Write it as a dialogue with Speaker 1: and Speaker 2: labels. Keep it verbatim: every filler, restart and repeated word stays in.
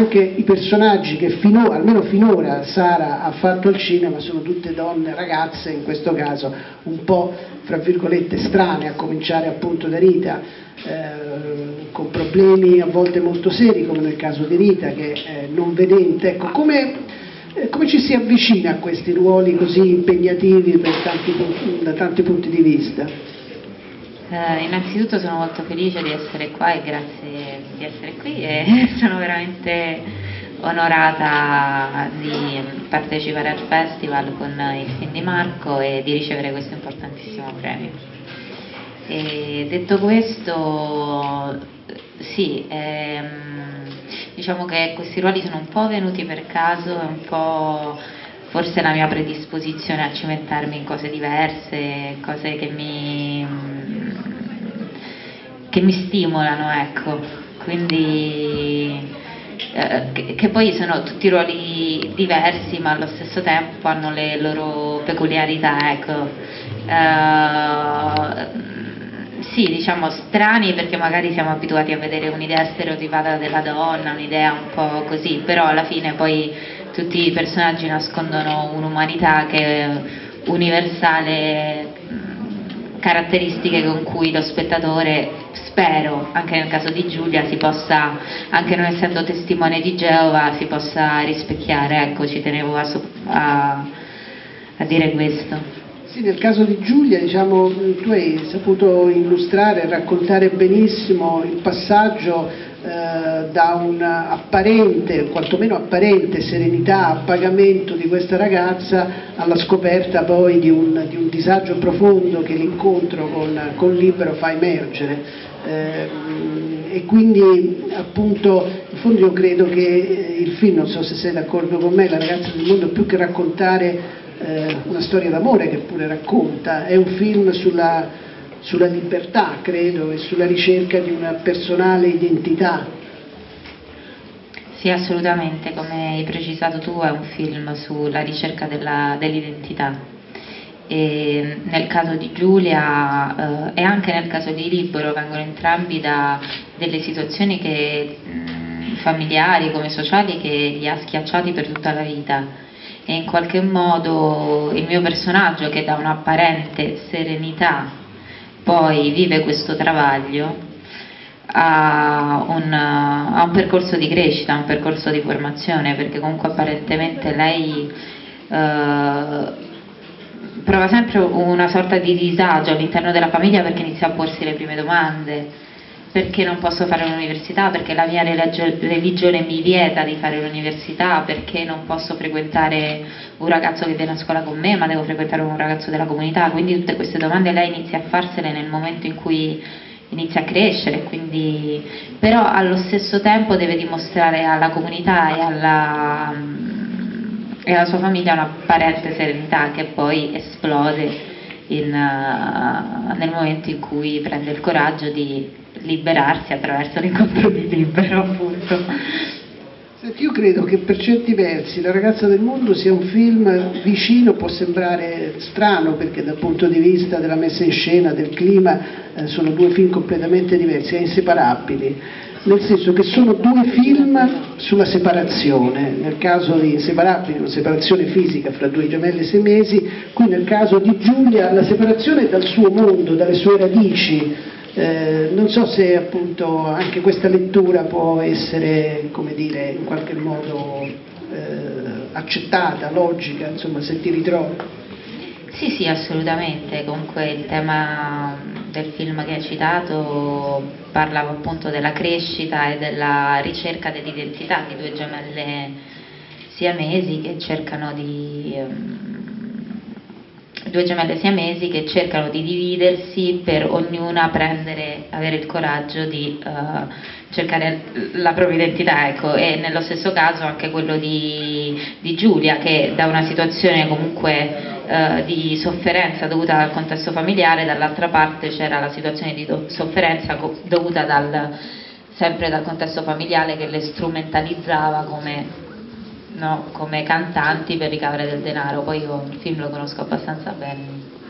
Speaker 1: anche i personaggi che fino, almeno finora Sara ha fatto al cinema sono tutte donne, ragazze in questo caso, un po' fra virgolette strane, a cominciare appunto da Rita, eh, con problemi a volte molto seri, come nel caso di Rita, che è non vedente. Ecco, come, eh, come ci si avvicina a questi ruoli così impegnativi per tanti, da tanti punti di vista?
Speaker 2: Eh, innanzitutto sono molto felice di essere qua e grazie di essere qui e sono veramente onorata di partecipare al festival con il film di Marco e di ricevere questo importantissimo premio. E detto questo, sì, ehm, diciamo che questi ruoli sono un po' venuti per caso, è un po' forse la mia predisposizione a cimentarmi in cose diverse, cose che mi, che mi stimolano, ecco, quindi eh, che, che poi sono tutti ruoli diversi ma allo stesso tempo hanno le loro peculiarità, ecco. Uh, sì, diciamo strani perché magari siamo abituati a vedere un'idea stereotipata della donna, un'idea un po' così, però alla fine poi tutti i personaggi nascondono un'umanità che è universale, caratteristiche con cui lo spettatore, spero, anche nel caso di Giulia, si possa, anche non essendo testimone di Geova, si possa rispecchiare, ecco, ci tenevo a, a, a dire questo.
Speaker 1: Sì, nel caso di Giulia, diciamo, tu hai saputo illustrare e raccontare benissimo il passaggio eh, da un apparente, quantomeno apparente, serenità, appagamento di questa ragazza alla scoperta poi di un, di un disagio profondo che l'incontro con, con Libero fa emergere. Eh, e quindi appunto in fondo io credo che il film, non so se sei d'accordo con me, La ragazza del mondo, più che raccontare una storia d'amore che pure racconta, è un film sulla, sulla libertà, credo, e sulla ricerca di una personale identità.
Speaker 2: Sì, assolutamente, come hai precisato tu, è un film sulla ricerca della, dell'identità. E nel caso di Giulia eh, e anche nel caso di Libero vengono entrambi da delle situazioni che, mh, familiari come sociali che li ha schiacciati per tutta la vita. E in qualche modo il mio personaggio, che da un'apparente serenità poi vive questo travaglio, ha un, ha un percorso di crescita, un percorso di formazione, perché comunque apparentemente lei eh, prova sempre una sorta di disagio all'interno della famiglia perché inizia a porsi le prime domande: perché non posso fare l'università, perché la mia religione mi vieta di fare l'università, perché non posso frequentare un ragazzo che viene a scuola con me ma devo frequentare un ragazzo della comunità. Quindi tutte queste domande lei inizia a farsene nel momento in cui inizia a crescere, quindi, però allo stesso tempo deve dimostrare alla comunità e alla, e alla sua famiglia un'apparente serenità che poi esplode in, uh, nel momento in cui prende il coraggio di liberarsi attraverso l'incontro di Libero, appunto.
Speaker 1: Senti, io credo che per certi versi La ragazza del mondo sia un film vicino, può sembrare strano perché dal punto di vista della messa in scena, del clima, eh, sono due film completamente diversi, inseparabili, nel senso che sono due film sulla separazione. Nel caso di Inseparabili, una separazione fisica fra due gemelle siamesi, qui nel caso di Giulia la separazione dal suo mondo, dalle sue radici. Eh, non so se appunto anche questa lettura può essere, come dire, in qualche modo eh, accettata, logica, insomma, se ti ritrovi.
Speaker 2: Sì, sì, assolutamente. Comunque il tema del film che hai citato parlava appunto della crescita e della ricerca dell'identità di due gemelle siamesi che cercano di um, due gemelle siamesi che cercano di dividersi per ognuna prendere, avere il coraggio di uh, cercare la propria identità, ecco. E nello stesso caso anche quello di, di Giulia, che da una situazione comunque uh, di sofferenza dovuta al contesto familiare, dall'altra parte c'era la situazione di do- sofferenza co- dovuta dal, sempre dal contesto familiare che le strumentalizzava come No, come cantanti per ricavare del denaro. Poi io il film lo conosco abbastanza bene.